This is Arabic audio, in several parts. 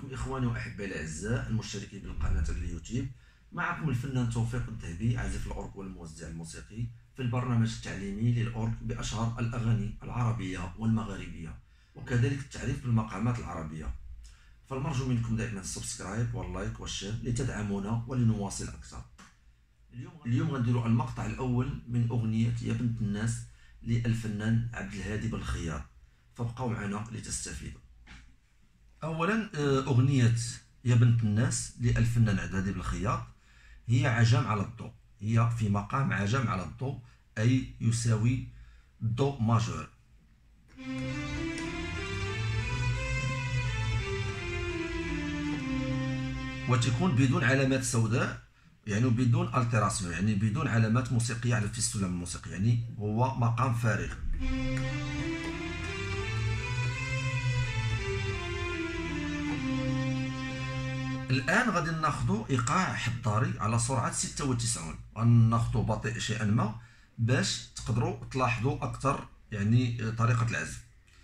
بكم إخواني وأحبائي الأعزاء المشتركين بالقناة اليوتيوب. معكم الفنان توفيق الذهبي، عازف الأورج والموزع الموسيقي في البرنامج التعليمي للأورج بأشهر الأغاني العربية والمغاربية، وكذلك التعريف بالمقامات العربية. فالمرجو منكم دائما السبسكرايب واللايك والشير لتدعمونا ولنواصل أكثر. اليوم غنديروا المقطع الأول من أغنية يا بنت الناس للفنان عبد الهادي بن خياط، فابقوا معنا لتستفيدوا. أولا أغنية يا بنت الناس للفنان عبد الهادي بن خياط هي عجم على الضوء، هي في مقام عجم على الضوء، أي يساوي دو ماجور. وتكون بدون علامات سوداء، يعني بدون التراسيون، يعني بدون علامات موسيقية على في السلم الموسيقي، يعني هو مقام فارغ. الآن غادي ناخذ إيقاع حضاري على سرعة 96، غناخذ بطيء شيئا ما باش تقدروا تلاحظوا أكثر يعني طريقة العزف.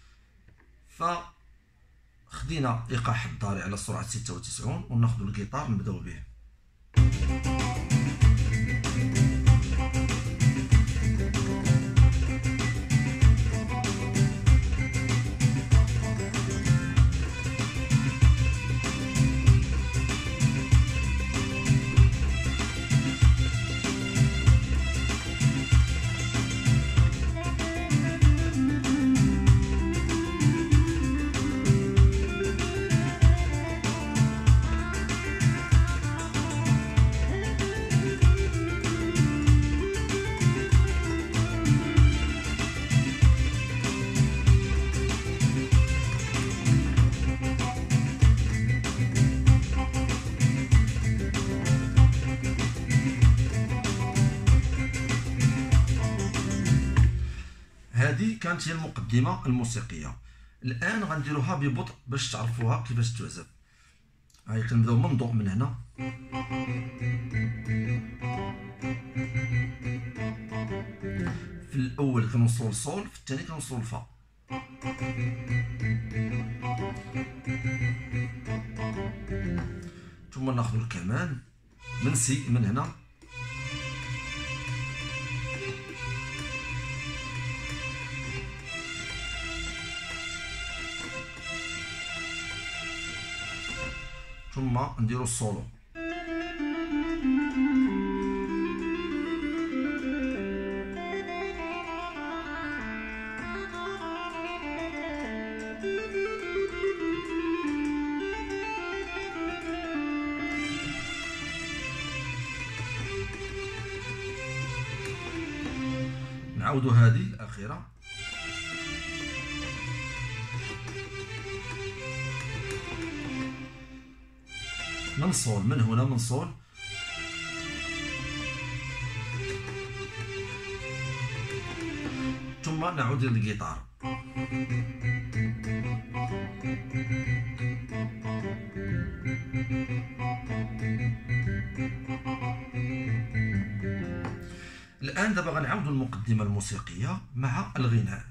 فخدينا إيقاع حضاري على سرعة 96 وناخذ الجيتار نبداو به. هذه كانت هي المقدمة الموسيقية. الآن غنديروها ببطء باش تعرفوها كيفاش تعزف. هاي كنبداو من ضوء من هنا، في الأول كنوصلو لصول، في الثاني كنوصلو لفا. ثم ناخذ الكمان من سي من هنا، ثم نديرو السولو. نعاودو هذه الأخيرة. من صول، من هنا من صول، ثم نعود للجيتار. الآن دابا غنعاودو المقدمة الموسيقية مع الغناء.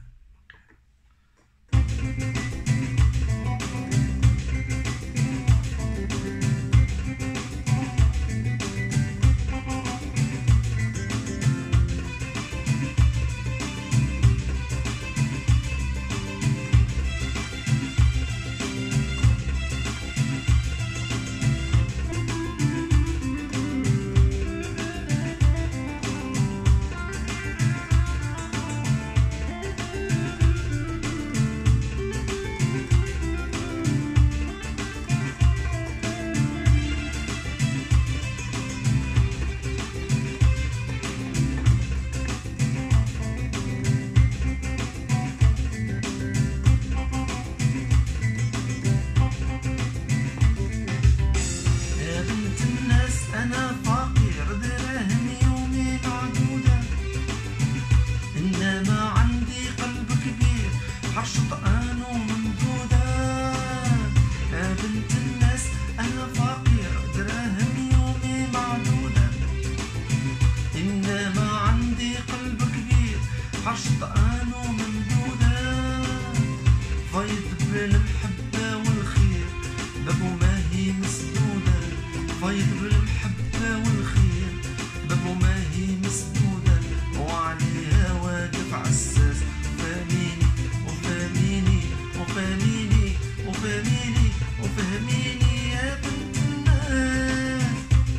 بابو ماهي مسدودة فايض بالمحبة والخير، بابو ماهي مسدودة وعليها واقف عساس، وفهميني وفهميني وفهميني وفهميني وفهميني يا بنت الناس.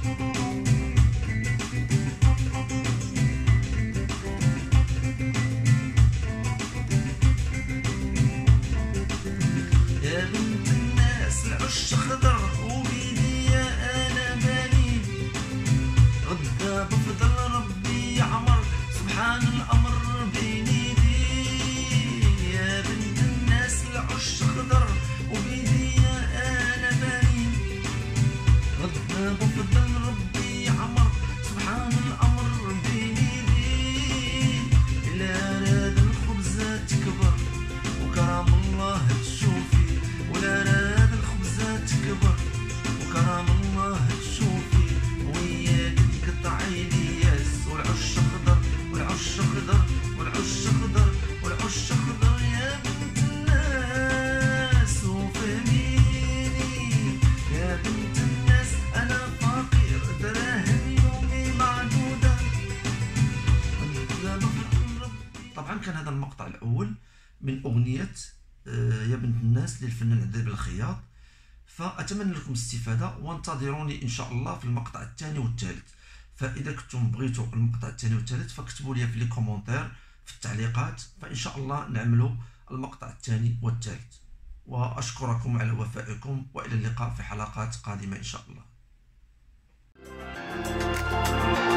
يا بنت الناس العش خضر وبيديا انا مالي، غدا بفضل ربي يعمر سبحان الامر بين يدي. يا بنت الناس العش خضر وبيديا انا مالي، غدا بفضل ربي يعمر سبحان الامر بين يدي. الا راد الخبزة تكبر وكرم الله تشوفي، ولا راد الخبزة تكبر وكرم الله تشوفي، وياك تقطعي لي ياس والعش خضر والعش خضر والعش خضر والعش خضر. يا بنت الناس وفهميني يا بنت الناس، انا فقير دراهم يومي معدودة. طبعا كان هذا المقطع الاول من اغنية يا بنت الناس للفنان عدي بن الخياط. فأتمنى لكم الاستفادة وانتظروني إن شاء الله في المقطع الثاني والثالث. فإذا كنتم بغيتوا المقطع الثاني والثالث فاكتبوا لي في لي كومونتير في التعليقات، فإن شاء الله نعملوا المقطع الثاني والثالث. وأشكركم على وفائكم، وإلى اللقاء في حلقات قادمة إن شاء الله.